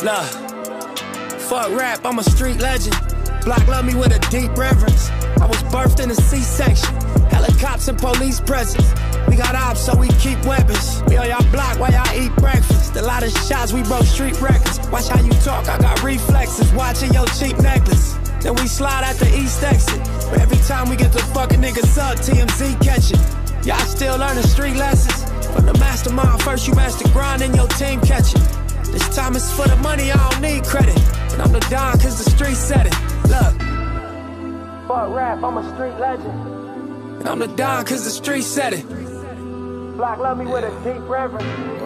Look, fuck rap, I'm a street legend. Block love me with a deep reverence. I was birthed in a C-section. Helicopters and police presence. We got ops, so we keep weapons. We on y'all block while y'all eat breakfast. A lot of shots, we broke street records. Watch how you talk, I got reflexes. Watching your cheap necklace. Then we slide out the east exit. But every time we get the fucking niggas up, TMZ catch it. Y'all still learning street lessons? From the mastermind, first you master grind and your team catch it. This time it's for the money, I don't need credit. And I'm the Don cause the street said it. Look, fuck rap, I'm a street legend. And I'm the Don cause the street said it. Block love me with a deep reverence.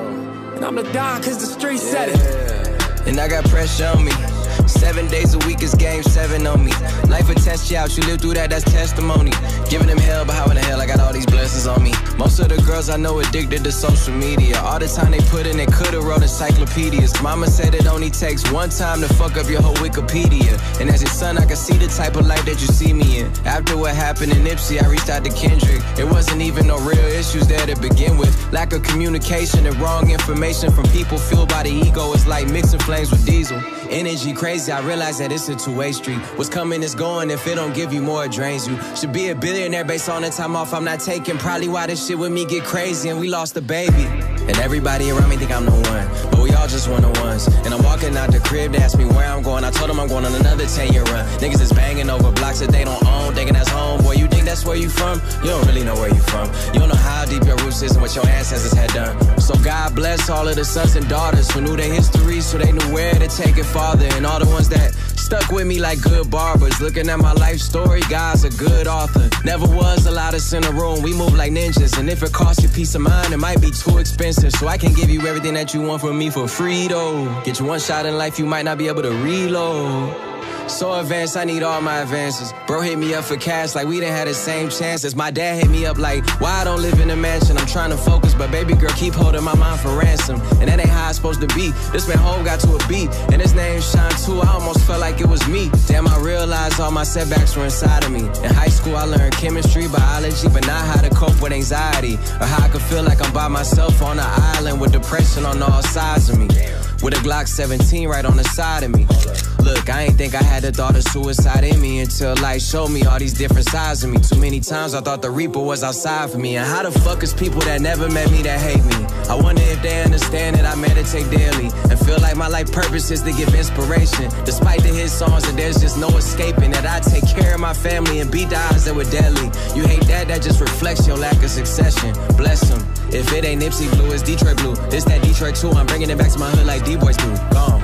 And I'm the Don cause the street said it. And I got pressure on me. 7 days a week is game 7 on me. Life will test you out, you live through that, that's testimony. Giving them hell, but how in the hell I got all these blessings on me? Most of the girls I know addicted to social media. All the time they put in, they could've wrote encyclopedias. Mama said it only takes one time to fuck up your whole Wikipedia. And as your son, I can see the type of life that you see me in. After what happened in Nipsey, I reached out to Kendrick. It wasn't even no real issues there to begin with. Lack of communication and wrong information from people fueled by the ego. It's like mixing flames with diesel. Energy crazy, I realize that it's a two-way street. What's coming is going, if it don't give you more, it drains you. Should be a billionaire based on the time off I'm not taking. Probably why this shit with me get crazy and we lost a baby. And everybody around me think I'm the one, but we all just one-on-ones. And I'm walking out the crib, they ask me where I'm going. I told them I'm going on another 10-year run. Niggas is banging over blocks that they don't own, thinking that's home. Boy, you think that's where you from? You don't really know where you from. You don't know how deep your roots is and what your ancestors had done. So God bless all of the sons and daughters who knew their history, so they knew where to take it farther. And all the ones that stuck with me like good barbers. Looking at my life story, God's a good author. Never was allowed us in a room, we move like ninjas. And if it costs you peace of mind, it might be too expensive. So I can give you everything that you want from me for free though. Get you one shot in life, you might not be able to reload. So advanced, I need all my advances. Bro hit me up for cash like we didn't have the same chances. My dad hit me up like, why I don't live in a mansion? I'm trying to focus, but baby girl keep holding my mind for ransom. And that ain't how it's supposed to be. This man home got to a beat, and his name Shine too. I almost felt like it was me. Damn, I realized all my setbacks were inside of me. In high school, I learned chemistry, biology, but not how to cope with anxiety. Or how I could feel like I'm by myself on an island with depression on all sides of me. With a Glock 17 right on the side of me. Look, I ain't think I had the thought of suicide in me until life showed me all these different sides of me. Too many times I thought the Reaper was outside for me. And how the fuck is people that never met me that hate me? I wonder if they understand that I meditate daily and feel like my life purpose is to give inspiration. Despite the hit songs and there's just no escaping that I take care of my family and beat the odds that were deadly. You hate that, that just reflects your lack of succession. Bless them. If it ain't Nipsey blue, it's Detroit blue. It's that Detroit too. I'm bringing it back to my hood like D-boys do. Gone.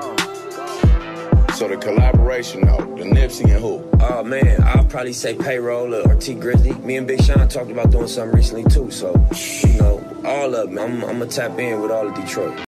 So the collaboration though, the Nipsey and who? Oh man, I'll probably say Payroll or T Grizzly. Me and Big Sean talked about doing something recently too. So, you know, all of them. I'm gonna tap in with all of Detroit.